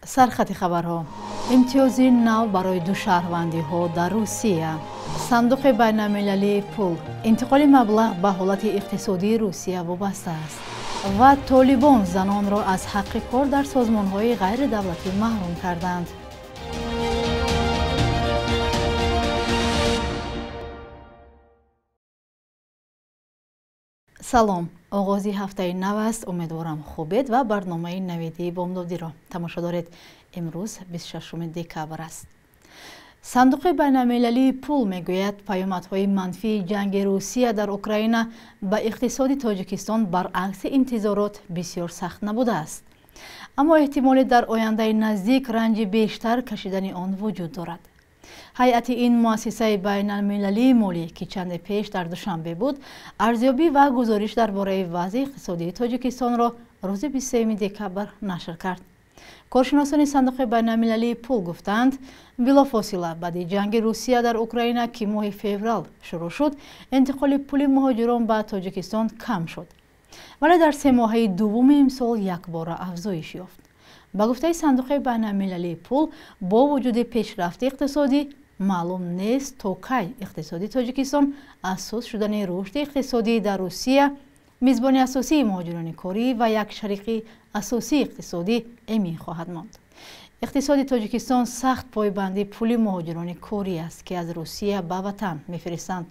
سرخط خبرها امتیازی نو برای دو شهروندی‌ها در روسیه. صندوق بین‌المللی پول انتقال مبلغ به حالت اقتصادی روسیه وابسته است و طالبان زنان را از حق کار در سازمان‌های غیر دولتی محروم کردند. سلام، آغازی هفته نو است. امیدوارم خوبید و برنامه نویدی بامدادی را تماشا دارید. امروز 26 دکبر است. صندوق بین‌المللی پول میگوید پیامدهای منفی جنگ روسیه در اوکراین به اقتصاد تاجیکستان برعکس انتظارات بسیار سخت نبوده است، اما احتمال در آینده نزدیک رنج بیشتر کشیدن آن وجود دارد. هیئت این مؤسسه بین‌المللی مالی که چند پیش در دوشنبه بود، ارزیابی و گزارش درباره وضع اقتصادی تاجیکستان را روز 23 دکبر نشر کرد. کارشناسان صندوق بین‌المللی پول گفتند بلافاصله بعد جنگ روسیه در اوکراین که ماه فوریه شروع شد، انتقال پول مهاجران به تاجیکستان کم شد، ولی در 3 ماهه دوم امسال یکباره افزایش یافت. با گفته صندوق بین‌المللی پول، با وجود پیشرفت اقتصادی معلوم نیست تا کی اقتصادی تاجیکستان اساس شدن رشد اقتصادی در روسیه، میزبان اساسی مهاجران کاری و یک شریک اساسی اقتصادی امی خواهد ماند. اقتصاد تاجیکستان سخت پایبند پول مهاجران کاری است که از روسیه به وطن میفرستند.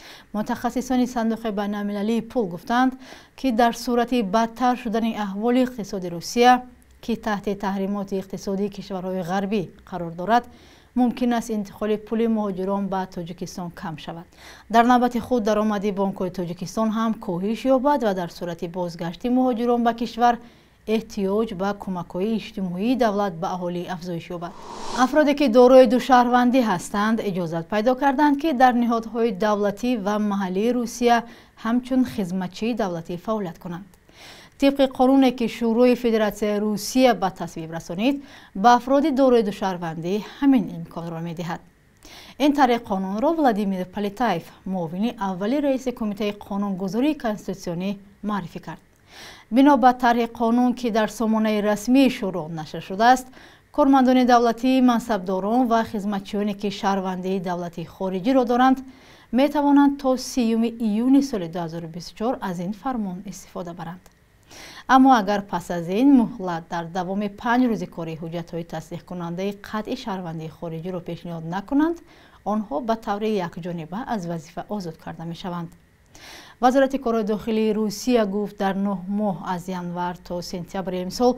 متخصصان صندوق بین‌المللی پول گفتند که در صورت بدتر شدن احوال اقتصاد روسیه که تحت تحریمات اقتصادی کشورهای غربی قرار دارد، ممکن است انتقال پول مهاجران به تاجیکستان کم شود. در نوبت خود درآمد بانک‌های تاجیکستان هم کاهش یابد و در صورت بازگشت مهاجران به کشور احتیاج به کمک‌های اجتماعی دولت به اهالی افزایش یابد. افرادی که دارای دو شهروندی هستند اجازت پیدا کردند که در نهادهای دولتی و محلی روسیه همچون خدمتچی دولتی فعالیت کنند. طبق قانونی که شورای فدراسیون روسیه به تصویب رسانید، به افراد دارای دو شهروندی همین امکان را می‌دهد. این طرح قانون را ولادیمیر پلیتایف، معاون اول رئیس کمیته قانونگذاری کنستیتوسیونی معرفی کرد. بنا به طرح قانون که در سامانه رسمی شورا نشر شده است، کارمندان دولتی، منصبداران و خدمتچیانی که شهروندی دولتی خارجی را دارند می توانند تا 30 ایون سال 2024 از این فرمان استفاده برند. اما اگر پس از این مهلت در دوام 5 روز کاری حجت‌های تصدیق کننده قطعی شهروندی خارجی را پیشنهاد نکنند، آنها به طور یکجانبه از وظیفه آزاد کرده می شوند. وزارت کار داخلی روسیه گفت در 9 ماه از ینور تا سپتامبر امسال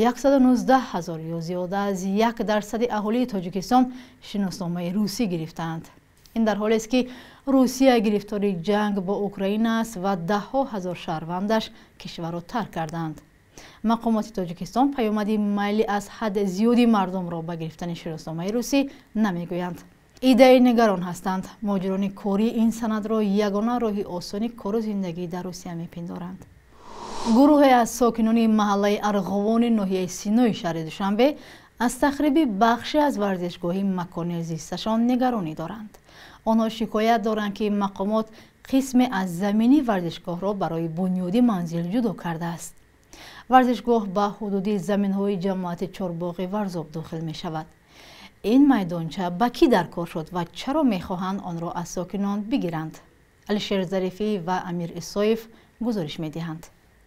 119,000 یا زیاده از 1% اهالی تاجیکستان شناسنامه روسی گرفتند. این در حالی است که روسیه گرفتار جنگ با اوکراین است و 10,000 شهروندش کشور را ترک کردند. مقامات تاجیکستان پیامد میلی از حد زیادی مردم را به گرفتن شناسنامه روسی نمیگویند. ایده نگران هستند مهاجران کاری این سند را یگانه راه آسان کار و زندگی در روسیه میپندارند. گروهی از ساکنان محله ارغوان ناحیه سینوی شهر دوشنبه از تخریب بخشی از ورزشگاه مکان زیستشان نگرانی دارند. آنها شکایت دارند که مقامات قسم از زمینی ورزشگاه را برای بنیاد منزل جدا کرده است. ورزشگاه به حدود زمین‌های جماعت چهارباغ ورزاب داخل می شود. این میدانچه به کی در کار شد و چرا می‌خواهند آن را از ساکنان بگیرند؟ علیشیر ظریفی و امیر اسایف گزارش می‌دهند.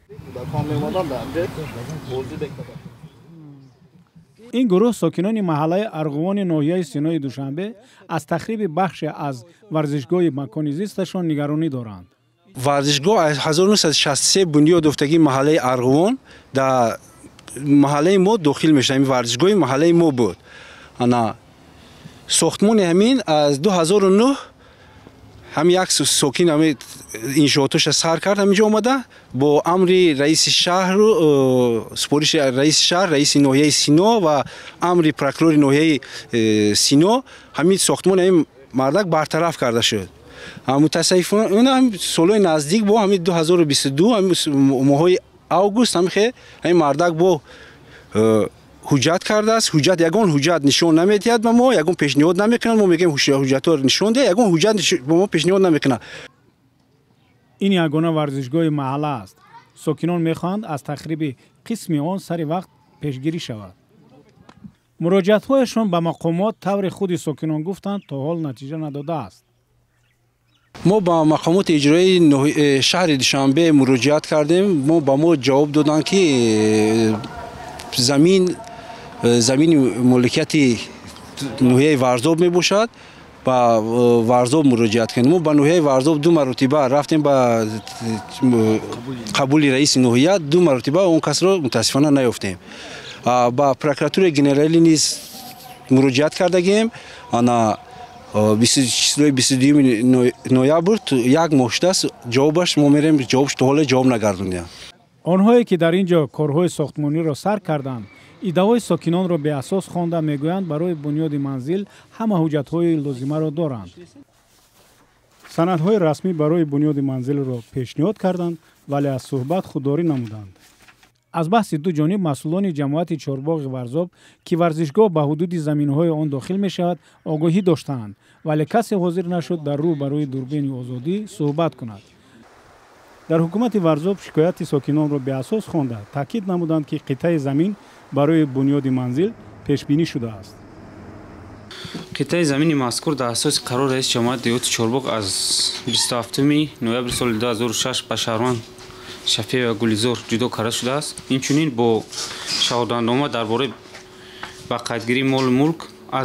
این گروه ساکنان محله ارغوان ناحیه سینوی دوشنبه از تخریب بخش از ورزشگاه مکان زیستشان نگرانی دارند. ورزشگاه از 1963 بنیاد افتگی محله ارغوان در محله ما داخل میشه. این ورزشگاه محله ما بود. انا ساختمان همین از 2009 هم یک ساکن هم انشاءاتش سر کرد همینجا آمده با امر رئیس شهر و سپارش رئیس شهر، رئیس ناحیه سینا و امر پروکورور ناحیه سینا همین ساختمان همین مردک برطرف کرده شد. متاسفانه هم سالهای نزدیک با همین 2022 همین ماه آگوست همین مردک با حجت کرده است. حجت یگان حجت نشون نمیدهد به ما، یگان پیشنهاد نمیکنند. ما میگیم حجت رو نشون ده، یگان حجت به ما پیشنهاد نمیکنه. این یگانه ورزشگاه محله است. ساکنان میخواهند از تخریب قسمی آن سر وقت پیشگیری شود. муроҷиатҳояшон ба мақомот таври худи сокинон гуфтанд то ҳол натиҷа надодааст. мо ба мақомоти иҷроии шаҳри Душанбе муроҷиат кардем. ба мо ҷавоб доданд, ки замини моликияти ноҳияи Варзоб мебошад. ба Варзоб муроҷиат кардем. мо ба ноҳияи Варзоб 2 маротиба рафтем ба қабули раиси ноҳия. 2 маротиба он касро мутаассифона наёфтем. ба прокуратураи генералӣ низ муроҷиат кардагем. ана 22 ноябр як моҳ шудааст. ҷавобаш мо мерем ҷавобш то ҳоло ҷавоб нагардондем. онҳое ки дар ин ҷо корҳои сохтмониро сар карданд, иддаои сокинонро беасос хонда мегӯянд барои бунёди манзил ҳама ҳуҷҷатҳои лозимаро доранд. санадҳои расмӣ барои бунёди манзилро пешниҳод карданд, вале аз суҳбат худдорӣ намуданд. аз баҳси ду ҷониб масъулони ҷамоати Чорбоғи Варзоб, ки варзишгоҳ ба ҳудуди заминҳои он дохил мешавад, огоҳӣ доштаанд, вале касе ҳозир нашуд дар рӯ барои дурбини озодӣ суҳбат кунад. дар ҳукумати Варзоб шикояти сокинонро беасос хонда таъкид намуданд, ки қитъаи замин барои бунёди манзил пешбинӣ шудааст. қитъаи замини мазкур дар асоси қарори раиси ҷамоати деҳоти Чорбоғ аз 27 ноябри соли 2006 ба шаҳрванд Шафиева Гулизор ҷудо карда шудааст. инчунин бо шаҳодатнома дар бораи ба қайдгирии молу мулк аз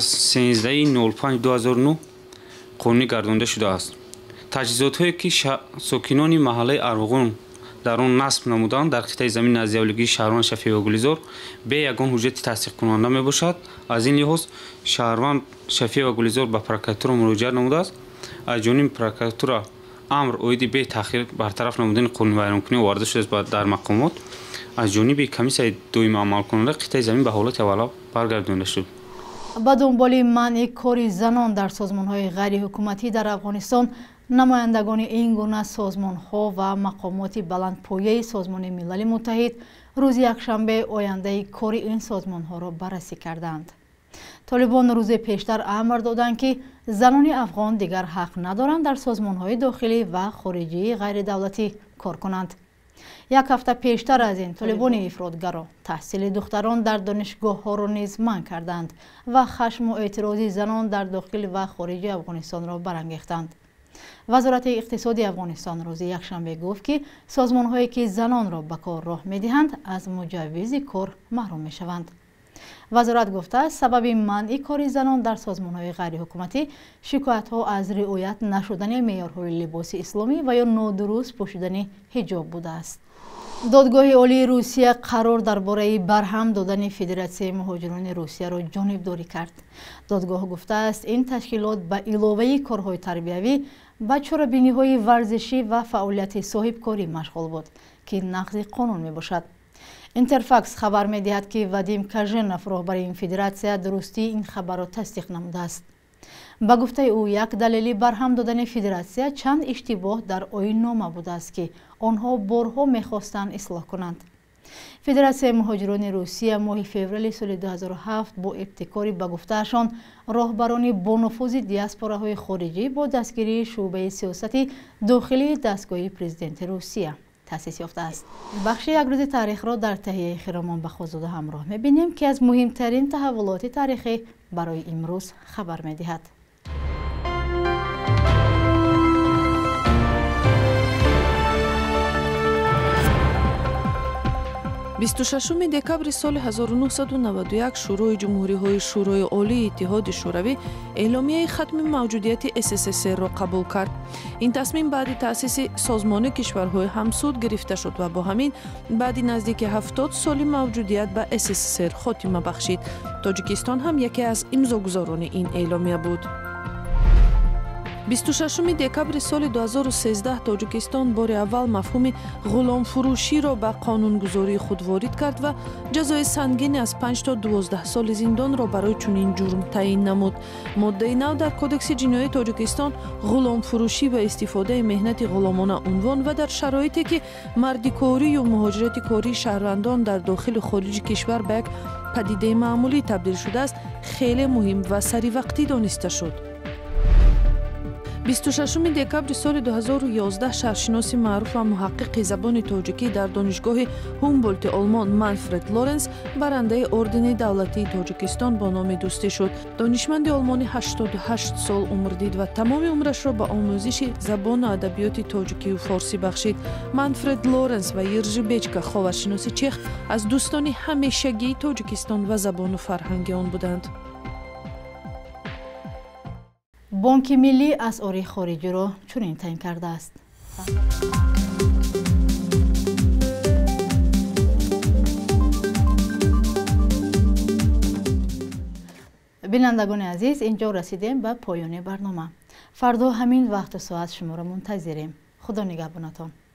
13/05/2009 қонунӣ гардонда шудааст. таҷҳизотҳое ки сокинони маҳаллаи Арғувон дар он насб намуданд дар қитъаи замини наздиавлигии шаҳрванд Шафиева Гулизор бе ягон ҳуҷҷати тасдиқкунанда мебошад. аз ин лиҳоз шаҳрванд Шафиева Гулизор ба прокуратура муроҷиат намудааст. аз ҷониби прокуратура амр оиди бе таъхир бартараф намудани қонунивайронкунӣ оварда шудааст дар мақомот. аз ҷониби комиссияи доими амалкунанда қитъаи замин ба ҳолати аввала баргардонда шуд. ба дунболи манъи кори занон дар созмонҳои ғайриҳукуматӣ дар Афғонистон, намояндагони ин гуна созмонҳо ва мақомоти баландпояи Созмони Милали Муттаҳид рӯзи якшанбе ояндаи кори ин созмонҳоро баррасӣ карданд. Толибон рӯзе пештар амр доданд, ки занони афғон дигар ҳақ надоранд дар созмонҳои дохилӣ ва хориҷии ғайридавлатӣ кор кунанд. як ҳафта пештар аз ин толибони ифротгаро таҳсили духтарон дар донишгоҳҳоро низ манъ карданд ва хашму эътирози занон дар дохили ва хориҷи Афғонистонро барангехтанд. вазорати иқтисоди Афғонистон рӯзи якшанбе гуфт, ки созмонҳое ки занонро ба кор роҳ медиҳанд аз муҷаввизи кор маҳрум мешаванд. вазорат гуфтааст, сабаби манъи кори занон дар созмонҳои ғайриҳукуматӣ шикоятҳо аз риоят нашудани меъёрҳои либоси исломӣ ва ё нодуруст пӯшидани ҳиҷоб будааст. додгоҳи олии Русия қарор дар бораи барҳам додани Федератсияи муҳоҷирони Русияро ҷонибдорӣ кард. додгоҳ гуфтааст, ин ташкилот ба иловаи корҳои тарбиявӣ ба чорабиниҳои варзишӣ ва фаъолияти соҳибкорӣ машғул буд, ки нақзи қонун мебошад. Интерфакс хабар медиҳад, ки Вадим Каженов, роҳбари ин федератсия, дурустии ин хабарро тасдиқ намудааст. ба гуфтаи ӯ, як далели барҳам додани федератсия чанд иштибоҳ дар оиннома будааст, ки онҳо борҳо мехостанд ислоҳ кунанд. Федератсияи муҳоҷирони Русия моҳи феврали соли 2007 бо ибтикори ба гуфтаашон роҳбарони бонуфузи диаспораҳои хориҷӣ бо дастгирии шуъбаи сиёсати дохилии дастгоҳи президенти Русия таъсис ёфтааст. бахши якрӯзи таърихро дар таҳияи Хиромон Бахозода ҳамроҳ мебинем, ки аз муҳимтарин таҳаввулоти таърихӣ барои имрӯз хабар медиҳад. 26 декабри соли 1991 шӯрои ҷумҳуриҳои шӯрои олии иттиҳоди шӯравӣ эъломияи хатми мавҷудияти СССР-ро қабул кард. ин тасмим баъди таъсиси созмони кишварҳои ҳамсуд гирифта шуд ва бо ҳамин баъди наздики 70 соли мавҷудият ба СССР хотима бахшид. Тоҷикистон ҳам яке аз имзогузорони ин эъломия буд. 26 декабри соли 2013 Тоҷикистон бори аввал мафҳуми ғуломфурӯширо ба қонунгузории худ ворид кард ва ҷазои сангини аз 5 то 12 соли зиндонро барои чунин ҷурм таъин намуд. моддаи нав дар кодекси ҷинояи Тоҷикистон ғуломфурӯшӣ ва истифодаи меҳнати ғуломона унвон ва дар шароите ки мардикорӣ ё муҳоҷирати кории шаҳрвандон дар дохилу хориҷи кишвар ба як падидаи маъмулӣ табдил шудааст, хеле муҳим ва саривақтӣ дониста шуд. 26 دکابر سال 2011 شهرشناس معروف و محقق زبان تاجیکی در دانشگاه هومبولت آلمان منفرد لورنس برنده اردن دولتی تاجیکستان با نام دوستی شد. دانشمند آلمانی 88 سال عمر دید و تمام عمرش را به آموزش زبان و ادبیات تاجیکی و فارسی بخشید. منفرد لورنس و یرژی بیچکا خاورشناس چخ از دوستان همیشگی تاجیکستان و زبان و فرهنگ آن بودند. بانک ملی اسعار خارجی را چنین تعیین کرده است. بینندگان عزیز، اینجا رسیدیم به پایان برنامه. فردا همین وقت و ساعت شما را منتظریم. خدا نگهبانتان.